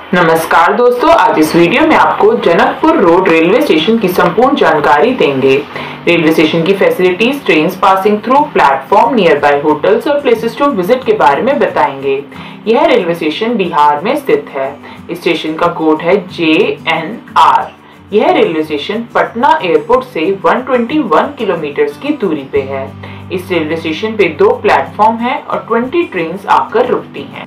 नमस्कार दोस्तों, आज इस वीडियो में आपको जनकपुर रोड रेलवे स्टेशन की संपूर्ण जानकारी देंगे। रेलवे स्टेशन की facilities, train passing through, platform, nearby hotels और प्लेसेस टू विजिट के बारे में बताएंगे। यह रेलवे स्टेशन बिहार में स्थित है। इस स्टेशन का कोड है JNR। यह रेलवे स्टेशन पटना एयरपोर्ट से 121 किलोमीटर की दूरी पे है। इस रेलवे स्टेशन पे 2 प्लेटफॉर्म है और 20 ट्रेन आकर रुकती हैं।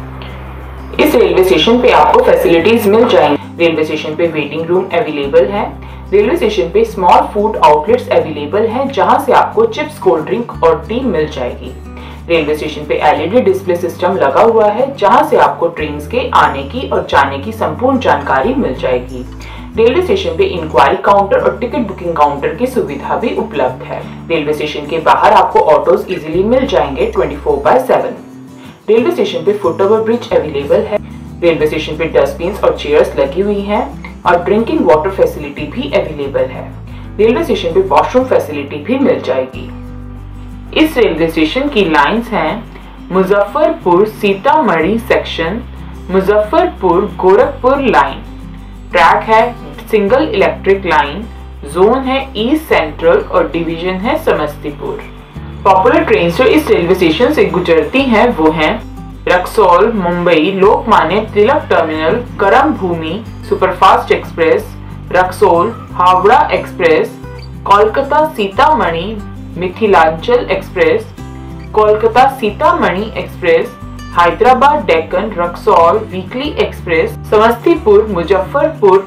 इस रेलवे स्टेशन पे आपको फैसिलिटीज मिल जाएंगी। रेलवे स्टेशन पे वेटिंग रूम अवेलेबल है। रेलवे स्टेशन पे स्मॉल फूड आउटलेट्स अवेलेबल हैं, जहां से आपको चिप्स, कोल्ड ड्रिंक और टी मिल जाएगी। रेलवे स्टेशन पे LED डिस्प्ले सिस्टम लगा हुआ है, जहां से आपको ट्रेन के आने की और जाने की संपूर्ण जानकारी मिल जाएगी। रेलवे स्टेशन पे इंक्वायरी काउंटर और टिकट बुकिंग काउंटर की सुविधा भी उपलब्ध है। रेलवे स्टेशन के बाहर आपको ऑटोज इजीली मिल जाएंगे 24/7। रेलवे स्टेशन पे फुट ओवर ब्रिज अवेलेबल है। रेलवे स्टेशन पे डस्टबिन और चेयर्स लगी हुई हैं और ड्रिंकिंग वाटर फैसिलिटी भी अवेलेबल है। रेलवे स्टेशन पे वॉशरूम फैसिलिटी भी मिल जाएगी। इस रेलवे स्टेशन की लाइंस हैं Muzaffarpur Sitamarhi section, Muzaffarpur Gorakhpur line. Track है सिंगल इलेक्ट्रिक लाइन, जोन है ईस्ट सेंट्रल और डिवीजन है समस्तीपुर। पॉपुलर ट्रेन जो इस रेलवे स्टेशन से गुजरती हैं वो हैं Raxaul Mumbai Lokmanya Tilak terminal, Karam Bhoomi superfast express, Raxaul Howrah express, Kolkata Sitamarhi Mithilanchal express, Kolkata Sitamarhi express, Hyderabad Deccan Raxaul weekly express, Samastipur Muzaffarpur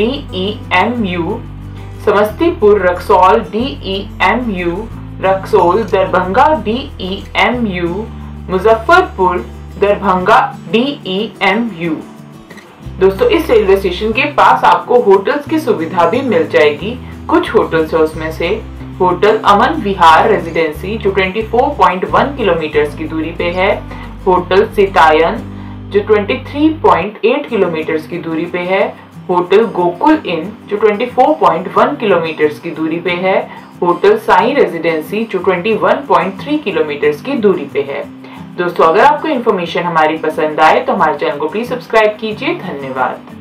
DEMU, Samastipur Raxaul DEMU, Raxaul Darbhanga DEMU, Muzaffarpur Darbhanga DEMU। दोस्तों, इस रेलवे स्टेशन के पास आपको होटल्स की सुविधा भी मिल जाएगी। कुछ होटल्स है उसमें से होटल अमन विहार रेजिडेंसी जो 24.1 किलोमीटर की दूरी पे है, होटल सितायन जो 23.8 किलोमीटर की दूरी पे है, होटल गोकुल इन जो 24.1 किलोमीटर की दूरी पे है, होटल साई रेजिडेंसी जो 21.3 किलोमीटर की दूरी पे है। दोस्तों, अगर आपको इन्फॉर्मेशन हमारी पसंद आए तो हमारे चैनल को प्लीज सब्सक्राइब कीजिए। धन्यवाद।